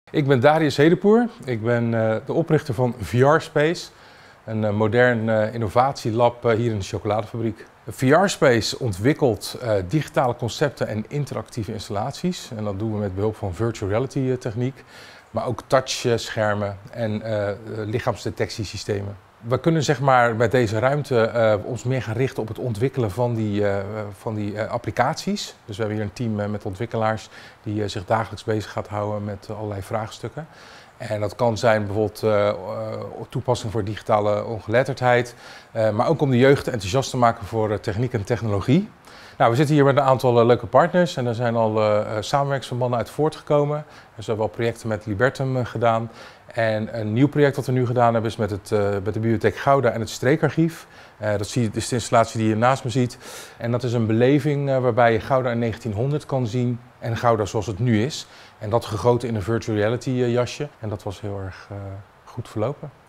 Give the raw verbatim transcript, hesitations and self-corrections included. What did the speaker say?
Ik ben Darius Hedepoer. Ik ben uh, de oprichter van V R Space, een uh, modern uh, innovatielab uh, hier in de chocoladefabriek. V R Space ontwikkelt uh, digitale concepten en interactieve installaties. En dat doen we met behulp van virtual reality uh, techniek, maar ook touchschermen en uh, lichaamsdetectiesystemen. We kunnen zeg maar met deze ruimte uh, ons meer gaan richten op het ontwikkelen van die, uh, van die uh, applicaties. Dus we hebben hier een team uh, met ontwikkelaars die uh, zich dagelijks bezig gaat houden met uh, allerlei vraagstukken. En dat kan zijn bijvoorbeeld uh, uh, toepassing voor digitale ongeletterdheid, uh, maar ook om de jeugd enthousiast te maken voor uh, techniek en technologie. Nou, we zitten hier met een aantal uh, leuke partners en er zijn al uh, samenwerkingsverbanden uit voortgekomen. Dus we hebben al projecten met Libertum uh, gedaan. En een nieuw project dat we nu gedaan hebben is met, het, uh, met de Bibliotheek Gouda en het Streekarchief. Uh, dat is de installatie die je naast me ziet. En dat is een beleving uh, waarbij je Gouda in negentienhonderd kan zien en Gouda zoals het nu is. En dat gegoten in een virtual reality uh, jasje. En dat was heel erg uh, goed verlopen.